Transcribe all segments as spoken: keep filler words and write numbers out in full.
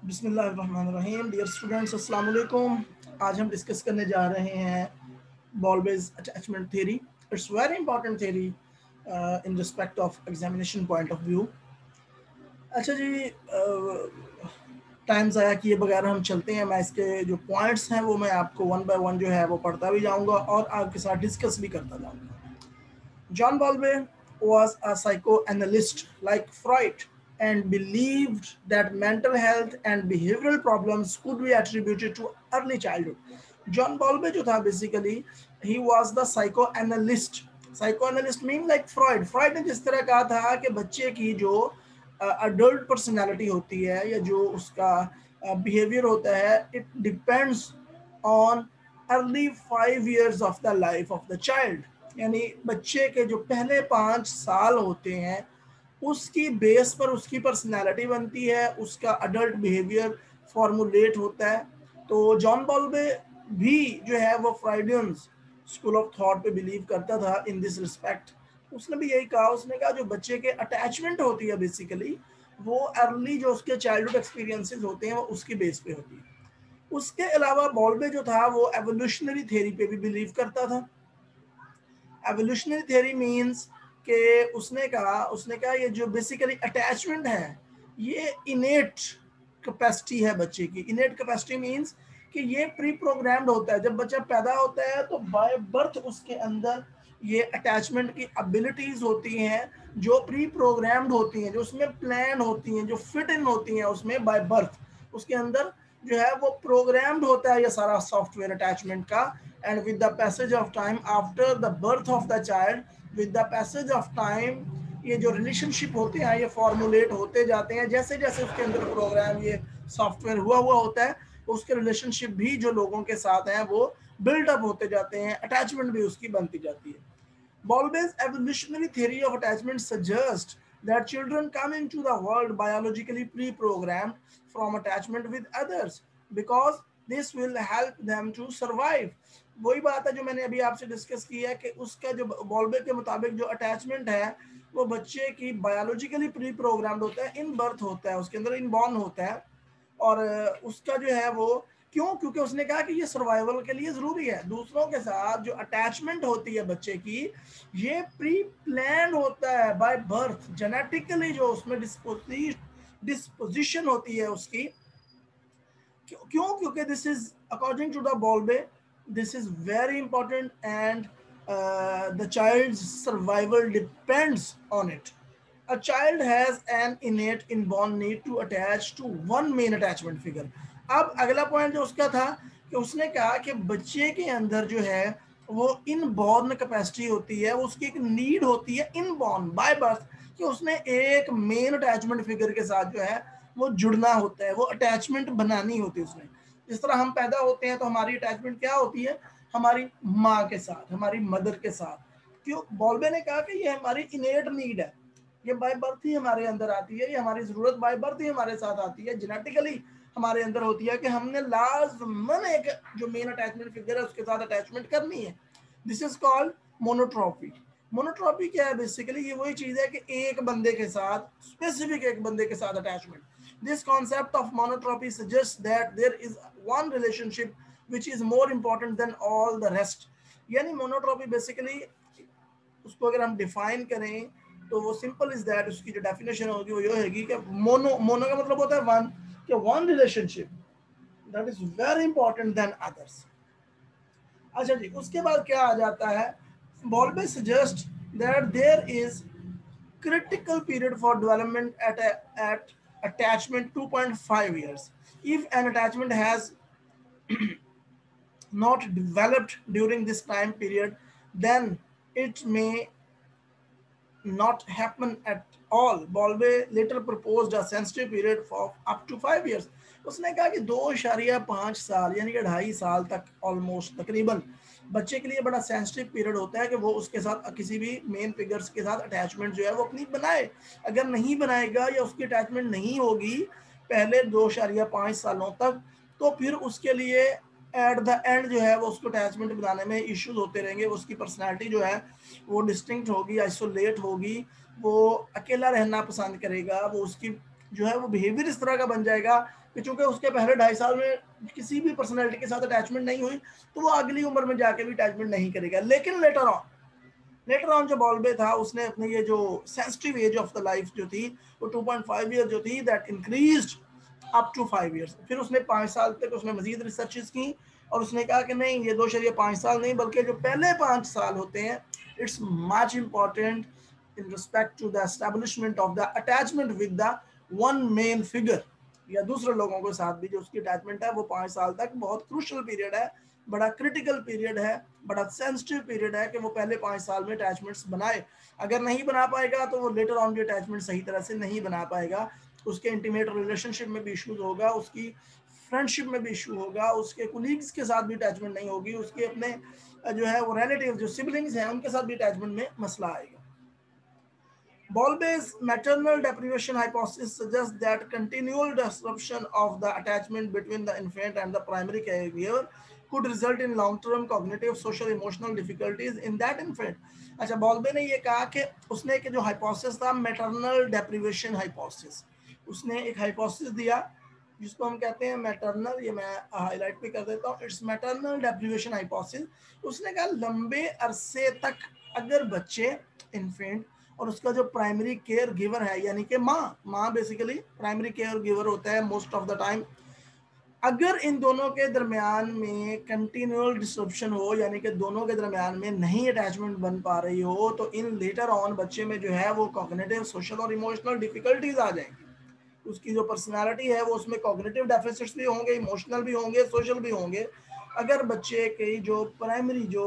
बिस्मिल्लाहिर्रहमानिर्रहीम। Dear students, अस्सलाम वालेकुम। आज हम डिस्कस करने जा रहे हैं Bowlby's attachment theory. It's very important theory in respect of examination point of view. अच्छा जी, टाइम ज़ाया किए बगैर हम चलते हैं। मैं इसके जो पॉइंट्स हैं वो मैं आपको वन बाय वन जो है वो पढ़ता भी जाऊंगा और आपके साथ डिस्कस भी करता जाऊंगा। John Bowlby was a psychoanalyst like Freud and believed that mental health and behavioral problems could be attributed to early childhood. John Bowlby जो था basically he was the psychoanalyst. Psychoanalyst mean like Freud. Freud ने जिस तरह कहा था कि बच्चे की जो अडल्ट uh, पर्सनैलिटी होती है या जो उसका बिहेवियर uh, होता है, it depends on early five years of the life of the child. यानी बच्चे के जो पहले पाँच साल होते हैं उसकी बेस पर उसकी पर्सनालिटी बनती है, उसका अडल्ट बिहेवियर फॉर्मुलेट होता है। तो जॉन बॉल्बे भी जो है वो फ्राइडियंस स्कूल ऑफ थॉट पे बिलीव करता था इन दिस रिस्पेक्ट। उसने भी यही कहा, उसने कहा जो बच्चे के अटैचमेंट होती है बेसिकली वो अर्ली जो उसके चाइल्डहुड एक्सपीरियंसेस होते हैं वो उसकी बेस पे होती है। उसके अलावा बॉल्बे जो था वो एवोल्यूशनरी थ्योरी पे भी बिलीव करता था। एवोल्यूशनरी थ्योरी मींस कि उसने कहा उसने कहा ये जो बेसिकली अटैचमेंट है ये इनेट कैपेसिटी है बच्चे की। इनेट कैपेसिटी मींस कि ये प्री प्रोग्राम्ड होता है। जब बच्चा पैदा होता है तो बाय बर्थ उसके अंदर ये अटैचमेंट की एबिलिटीज होती हैं जो प्री प्रोग्राम्ड होती हैं, जो उसमें प्लान होती हैं, जो फिट इन होती हैं उसमें बाय बर्थ। उसके अंदर जो है वो प्रोग्राम्ड होता है ये सारा सॉफ्टवेयर अटैचमेंट का। and with the passage of time after the birth of the child with the passage of time ये जो रिलेशनशिप होते हैं ये फॉर्मुलेट होते जाते हैं। जैसे जैसे उसके अंदर प्रोग्राम ये सॉफ्टवेयर हुआ हुआ होता है उसके रिलेशनशिप भी जो लोगों के साथ हैं वो बिल्डअप होते जाते हैं, अटैचमेंट भी उसकी बनती जाती है। Bowlby's evolutionary theory of attachment suggests that children come into the world biologically pre-programmed from attachment with others because this will help them to survive. वही बात है जो मैंने अभी आपसे डिस्कस की है कि उसका जो बॉल्बे के मुताबिक जो अटैचमेंट है वो बच्चे की बायोलॉजिकली प्री प्रोग्राम्ड होता है, इन बर्थ होता है, उसके अंदर इनबॉर्न होता है। और उसका जो है वो क्यों, क्योंकि उसने कहा कि ये सर्वाइवल के लिए जरूरी है। दूसरों के साथ जो अटैचमेंट होती है बच्चे की ये प्री प्लान होता है बाय बर्थ, जेनेटिकली जो उसमें डिस्पोजिशन होती है उसकी। क्यों, क्योंकि this is according to the Bowlby this is very important and the child's survival depends on it. A child has an innate inborn need to attach to one main attachment figure. अब अगला point जो उसका था कि उसने कहा कि बच्चे के अंदर जो है वो इनबॉर्न कैपेसिटी होती है, उसकी एक नीड होती है इनबॉर्न बाय बर्थ कि उसने एक मेन अटैचमेंट फिगर के साथ जो है वो जुड़ना होता है, वो अटैचमेंट बनानी होती है उसने। जिस तरह हम पैदा होते हैं तो हमारी अटैचमेंट क्या होती है, हमारी माँ के साथ, हमारी मदर के साथ। क्यों, बॉल्बे ने कहा कि ये हमारी इनेट नीड है, ये बाय बर्थ ही हमारे अंदर आती है, ये हमारी जरूरत बाय बर्थ ही हमारे साथ आती है, जेनेटिकली हमारे अंदर होती है कि हमने लाजमन एक जो मेन अटैचमेंट फिगर है उसके साथ अटैचमेंट करनी है। This is called monotropy. Monotropy क्या है, बेसिकली ये वही चीज है कि एक बंदे के साथ, स्पेसिफिक एक बंदे के साथ attachment. This concept of monotropy suggest that there is one relationship which is more important than all the rest. यानी मोनोट्रॉपी बेसिकली उसको अगर हम डिफाइन करें तो वो सिंपल इज दैट, उसकी जो डेफिनेशन होगी वो ये होगी कि मोनो, मोनो का मतलब होता है वन, कि one relationship that is very important than others. अच्छा जी, उसके बाद क्या आ जाता है, Bowlby suggest that there is critical period for development at a, at attachment two point five years. If an attachment has not developed during this time period then it may not happen at all. Bowlby later proposed a sensitive period for up to five years. उसने कहा कि दो इशारिया पाँच साल यानी कि ढाई साल तक ऑलमोस्ट तकरीबन बच्चे के लिए बड़ा सेंसिटिव पीरियड होता है कि वो उसके साथ किसी भी मेन फिगर्स के साथ अटैचमेंट जो है वो अपनी बनाए। अगर नहीं बनाएगा या उसकी अटैचमेंट नहीं होगी पहले दो इशारिया पाँच सालों तक तो फिर उसके लिए एट द एंड जो है वो उसको अटैचमेंट बनाने में इश्यूज होते रहेंगे। उसकी पर्सनैलिटी जो है वो डिस्टिंक्ट होगी, आइसोलेट होगी, वो अकेला रहना पसंद करेगा, वो उसकी जो है वो बिहेवियर इस तरह का बन जाएगा कि चूंकि उसके पहले ढाई साल में किसी भी पर्सनैलिटी के साथ अटैचमेंट नहीं हुई तो वो अगली उम्र में जाके भी अटैचमेंट नहीं करेगा। लेकिन लेटर ऑन लेटर ऑन जो बॉल्बे था उसने अपने ये जो sensitive age of the life जो थी वो टू पॉइंट फाइव ईयर जो थी that increased up to five years. फिर उसने पाँच साल तक उसने मजीद रिसर्चेस की और उसने कहा कि नहीं, ये दो शरिया पाँच साल नहीं बल्कि जो पहले पाँच साल होते हैं it's much important in respect to the establishment of the attachment with the one main figure, या दूसरे लोगों के साथ भी जो उसकी अटैचमेंट है वो पाँच साल तक बहुत क्रूशल पीरियड है, बड़ा क्रिटिकल पीरियड है, बड़ा सेंसिटिव पीरियड है कि वो पहले पाँच साल में अटैचमेंट्स बनाए। अगर नहीं बना पाएगा तो वो लेटर ऑन भी अटैचमेंट सही तरह से नहीं बना पाएगा, उसके इंटीमेट रिलेशनशिप में भी इशूज होगा, उसकी फ्रेंडशिप में भी इशू होगा, उसके कोलीग्स के साथ भी अटैचमेंट नहीं होगी, उसके अपने जो है वो रिलेटिव जो सिबलिंग्स हैं उनके साथ भी अटैचमेंट में मसला आएगा। Bowlby's maternal deprivation hypothesis suggests that continual disruption of the attachment between the infant and the primary caregiver could result in long-term cognitive, social, emotional difficulties in that infant. अच्छा, बॉल्बे ने ये कहा कि उसने एक जो hypothesis था maternal deprivation hypothesis, उसने एक hypothesis दिया जिसको हम कहते हैं मैटरनल, ये मैं हाईलाइट भी कर देता हूँ, इट्स मैटरनल डेप्रिवेशन हाइपोथेसिस। उसने कहा लंबे अरसे तक अगर बच्चे इन्फेंट और उसका जो प्राइमरी केयर गिवर है यानी कि माँ माँ बेसिकली प्राइमरी केयर गिवर होता है मोस्ट ऑफ द टाइम, अगर इन दोनों के दरमियान में कंटिन्यूअल डिस्ट्रप्शन हो यानी कि दोनों के दरमियान में नहीं अटैचमेंट बन पा रही हो तो इन लेटर ऑन बच्चे में जो है वो कॉग्निटिव, सोशल और इमोशनल डिफिकल्टीज आ जाएंगी। उसकी जो पर्सनालिटी है वो उसमें कॉग्निटिव डेफिसिट्स भी होंगे, इमोशनल भी होंगे, सोशल भी होंगे। अगर बच्चे की जो प्राइमरी जो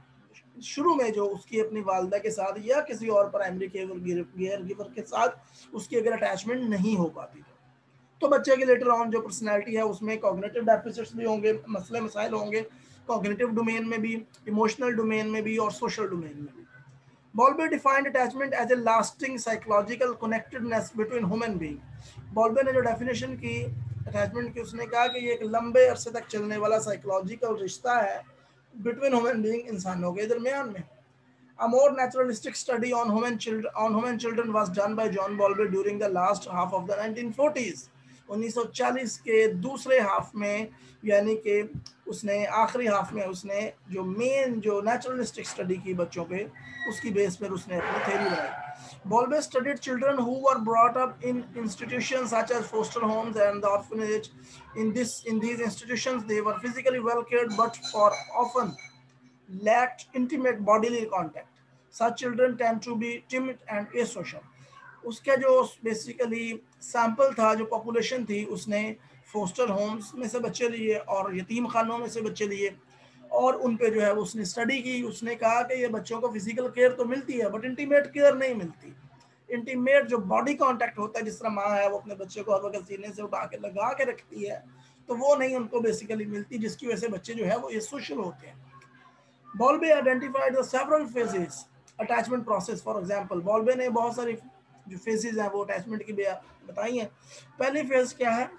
शुरू में जो उसकी अपनी वालदा के साथ या किसी और प्राइमरी केयर गिवर के साथ उसकी अगर अटैचमेंट नहीं हो पाती तो बच्चे की लेटर ऑन जो पर्सनैलिटी है उसमें कॉग्निटिव डेफिसिट्स भी होंगे, मसले मसाइल होंगे, कॉग्निटिव डोमेन में भी, इमोशनल डोमेन में भी और सोशल डोमेन में भी। Bowlby defined attachment as a lasting psychological connectedness between human being. Bowlby ने जो डेफिनेशन की अटैचमेंट की उसने कहा कि ये एक लंबे अरसे तक चलने वाला साइकोलॉजिकल रिश्ता है बिटवीन ह्यूमन बीइंग, इंसानों के दरमियान में। A more naturalistic study on human children on human children was done by John Bowlby during the last half of the nineteen forties. उन्नीस सौ चालीस के दूसरे हाफ में यानी कि उसने आखिरी हाफ में उसने जो मेन जो नेचुरलिस्टिक स्टडी की बच्चों पे उसकी बेस पर उसने अपनी थ्योरी बनाई। Bowlby studied children who were brought up in institutions such as foster homes and the orphanage. In this in these institutions they were physically well cared but for often lacked intimate bodily contact. Such children tend to be timid and asocial. उसका जो basically sample था, जो population थी, उसने poster Holmes में से बच्चे लिए और यतीम खानों में से बच्चे लिए और उन पे जो है वो उसने स्टडी की। उसने कहा कि ये बच्चों को फिजिकल केयर तो मिलती है बट इंटीमेट केयर नहीं मिलती। इंटीमेट जो बॉडी कांटेक्ट होता है, जिस तरह माँ है वो अपने बच्चे को हर वक्त सीने से उठा के लगा के रखती है, तो वो नहीं उनको बेसिकली मिलती, जिसकी वजह से बच्चे जो है वो एसोशियल होते हैं। Bowlby identified the several phases attachment process. For example, Bowlby ने बहुत सारी जो phases हैं वो attachment की बताई हैं। पहली phase क्या है?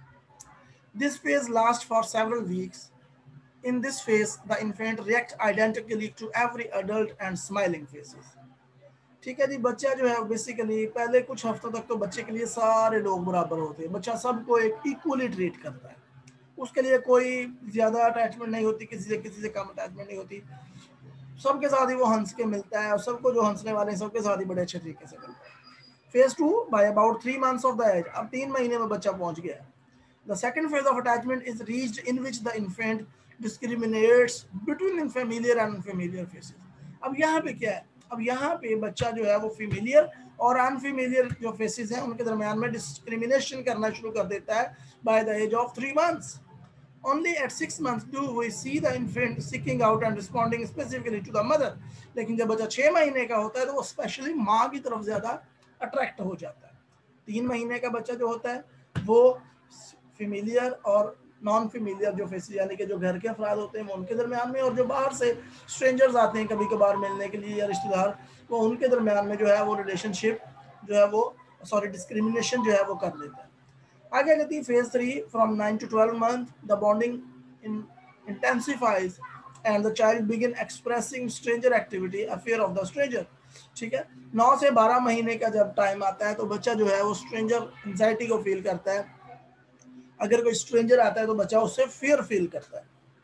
This phase lasts for several weeks. In this phase, the infant reacts identically to every adult and smiling faces. ठीक है जी, बच्चा जो है बेसिकली पहले कुछ हफ्तों तक तो बच्चे के लिए सारे लोग बराबर होते हैं, बच्चा सबको एक इक्वली ट्रीट करता है, उसके लिए कोई ज्यादा अटैचमेंट नहीं होती, किसी से किसी से कम अटैचमेंट नहीं होती, सबके साथ ही वो हंस के मिलता है और सबको जो हंसने वाले हैं सबके साथ ही बड़े अच्छे तरीके से मिलता है। Phase two, by about three months of the age, अब तीन महीने में बच्चा पहुंच गया है। The second phase of attachment is reached in which the infant discriminates between familiar and unfamiliar faces. अब यहाँ पे क्या है, अब यहाँ पे बच्चा जो है वो फेमिलियर और अनफेमिलियर जो फेसेस हैं उनके दरमियान में डिस्क्रिमिनेशन करना शुरू कर देता है by the age of three months. Only at six months do we see the infant seeking out and responding specifically to the mother. लेकिन जब बच्चा छह महीने का होता है तो वो स्पेशली माँ की तरफ ज्यादा अट्रैक्ट हो जाता है। तीन महीने का बच्चा जो होता है वो फेमिलियर और नॉन फेमिलियर जो फेसिस यानी कि जो घर के अफराद होते हैं वो उनके दरमियान में, और जो बाहर से स्ट्रेंजर्स आते हैं कभी कभार मिलने के लिए या रिश्तेदार, वो उनके दरमियान में जो है वो रिलेशनशिप जो है वो सॉरी डिस्क्रिमिनेशन जो है वो कर लेता है। आगे जाती है phase three, from nine to twelve month the bonding intensifies and the child begin expressing stranger activity, a fear of the stranger. ठीक है। नौ से बारह महीने का जब टाइम आता है तो बच्चा जो है वो स्ट्रेंजर एंजाइटी को फील करता है। अगर कोई स्ट्रेंजर आता है तो बच्चा उससे फियर फील करता है।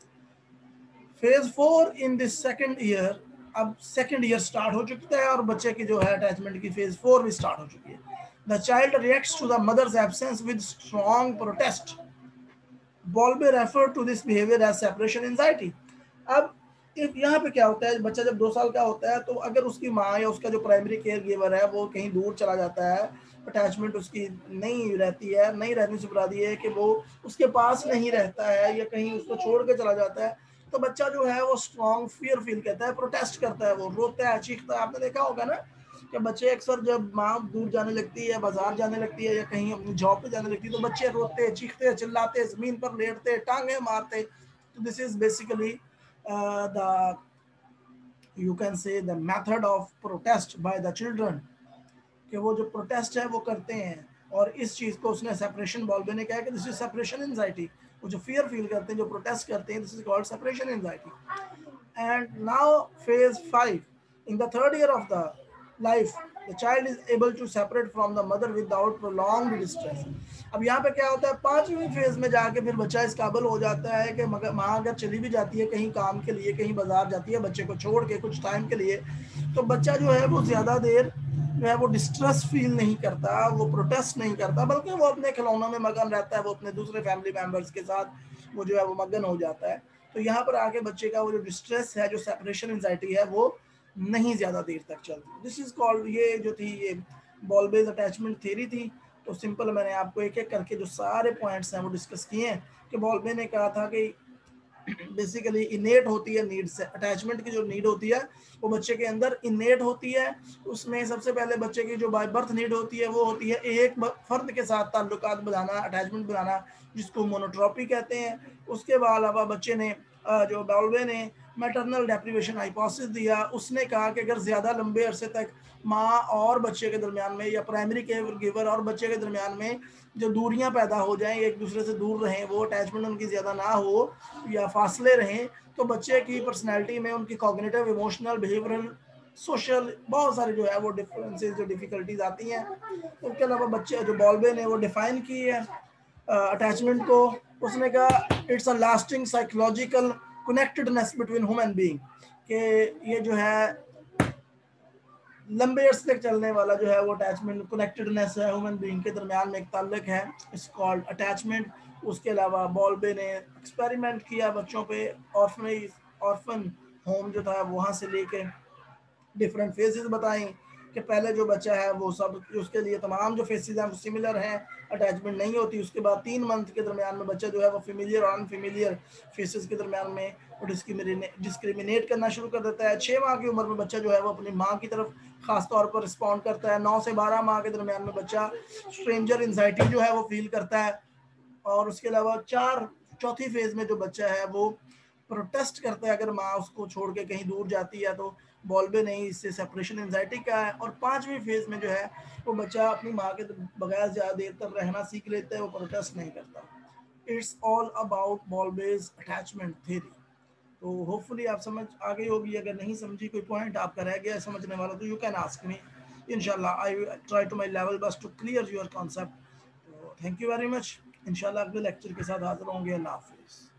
Phase four in this second year, अब सेकेंड ईयर स्टार्ट हो चुका है और बच्चे की जो है अटैचमेंट की फेज फोर भी स्टार्ट हो चुकी है। The child reacts to the mother's absence with strong protest. Bowlby refer to this behaviour as separation anxiety. अब यहाँ पे क्या होता है, बच्चा जब दो साल का होता है तो अगर उसकी माँ या उसका जो प्राइमरी केयर गिवर है वो कहीं दूर चला जाता है, अटैचमेंट उसकी नहीं रहती है, नहीं रहने से बुरा दी है कि वो उसके पास नहीं रहता है या कहीं उसको छोड़ के चला जाता है, तो बच्चा जो है वो स्ट्रॉन्ग फियर फील करता है, प्रोटेस्ट करता है, वो रोता है, चीखता है। आपने देखा होगा ना कि बच्चे अक्सर जब माँ दूर जाने लगती है, बाजार जाने लगती है या कहीं अपनी जॉब पे जाने लगती है तो बच्चे रोते, चीखते, चिल्लाते, जमीन पर लेटते, टांगे मारते। तो this is basically Uh, the you can say the method of protest by the children, कि वो जो प्रोटेस्ट है वो करते हैं। और इस चीज को उसने सेपरेशन बॉल्बे ने कहा कि दिस इज सेपरेशन एंजाइटी। वो जो फियर फील करते हैं, जो प्रोटेस्ट करते हैं, this is called separation anxiety. And now phase five, in the third year of the life, the child is able to separate from the mother without prolonged distress. अब यहाँ पे क्या होता है, पांचवी फेज में जाके फिर बच्चा इस काबिल हो जाता है कि मगर माँ अगर चली भी जाती है कहीं काम के लिए, कहीं बाजार जाती है बच्चे को छोड़ के कुछ टाइम के लिए, तो बच्चा जो है वो ज्यादा देर जो है वो डिस्ट्रेस फील नहीं करता, वो प्रोटेस्ट नहीं करता, बल्कि वो अपने खिलौनों में मगन रहता है, वो अपने दूसरे फैमिली मेंबर्स के साथ वो जो है वो मगन हो जाता है। तो यहाँ पर आके बच्चे का वो जो डिस्ट्रेस है, जो सेपरेशन एंजाइटी है, वो नहीं ज्यादा देर तक चलती। दिस इज कॉल्ड, ये जो थी ये बॉल बेस्ड अटैचमेंट थ्योरी थी। तो सिंपल मैंने आपको एक एक करके जो सारे पॉइंट्स हैं वो डिस्कस किए हैं कि बॉल्बे ने कहा था कि बेसिकली इनेट होती है नीड से, अटैचमेंट की जो नीड होती है वो बच्चे के अंदर इनेट होती है। उसमें सबसे पहले बच्चे की जो बाय बर्थ नीड होती है वो होती है एक फर्द के साथ ताल्लुकात बनाना, अटैचमेंट बनाना, जिसको मोनोट्रॉपी कहते हैं। उसके अलावा बच्चे ने जो बॉल्बे ने मैटरनल डेप्रीवेशन हाइपोथेसिस दिया, उसने कहा कि अगर ज़्यादा लंबे अरसे तक माँ और बच्चे के दरमियान में या प्राइमरी केयर गिवर और बच्चे के दरमियान में जो दूरियां पैदा हो जाएं, एक दूसरे से दूर रहें, वो अटैचमेंट उनकी ज़्यादा ना हो या फासले रहें, तो बच्चे की पर्सनैलिटी में उनकी कॉग्निटिव, इमोशनल, बिहेवियरल, सोशल बहुत सारे जो है वो डिफरेंसेस, जो डिफिकल्टीज आती हैं। उसके अलावा बच्चे जो बॉल्बे ने वो डिफाइन की है अटैचमेंट को, उसने कहा it's a lasting psychological connectedness between human being, कि ये जो है लंबे अर्स तक चलने वाला जो है वो अटैचमेंट, कनेक्टेडनेस है, ह्यूमन बीइंग के दरमियान में एक ताल्लुक है, इट्स कॉल्ड अटैचमेंट। उसके अलावा बॉल्बे ने एक्सपेरिमेंट किया बच्चों पे, ऑर्फनेज ऑर्फन होम जो था वहाँ से लेके डिफरेंट फेजेस बताएं कि पहले जो बच्चा है वो सब, उसके लिए तमाम जो फेसेस हैं वो सिमिलर हैं, अटैचमेंट नहीं होती। उसके बाद तीन मंथ के दरमियान में बच्चा जो है वो फेमिलियर और अनफेमिलियर फेसेस के दरमियान में वो डिस्क्रिमिनेट करना शुरू कर देता है। छः माह की उम्र में बच्चा जो है वो अपनी माँ की तरफ खास तौर पर रिस्पॉन्ड करता है। नौ से बारह माह के दरमियान में बच्चा स्ट्रेंजर एंजाइटी जो है वो फील करता है। और उसके अलावा चार चौथी फेज में जो बच्चा है वो प्रोटेस्ट करता है अगर माँ उसको छोड़ के कहीं दूर जाती है, तो बॉल्बे नहीं, इससे सेपरेशन एंजाइटी का है। और पांचवी फेज में जो है वो बच्चा अपनी माँ के बगैर ज़्यादा देर तक रहना सीख लेता है, वो प्रोटेस्ट नहीं करता। It's all about Bowlby's attachment theory. तो होपफुली आप समझ आ गई होगी। अगर नहीं समझी, कोई पॉइंट आपका रह गया समझने वाला, तो यू कैन आस्क मी। इंशाल्लाह I try to my level best to clear your concept. तो थैंक यू वेरी मच। इंशाल्लाह अगले लेक्चर के साथ हाजिर होंगे। अल्लाह हाफिज़।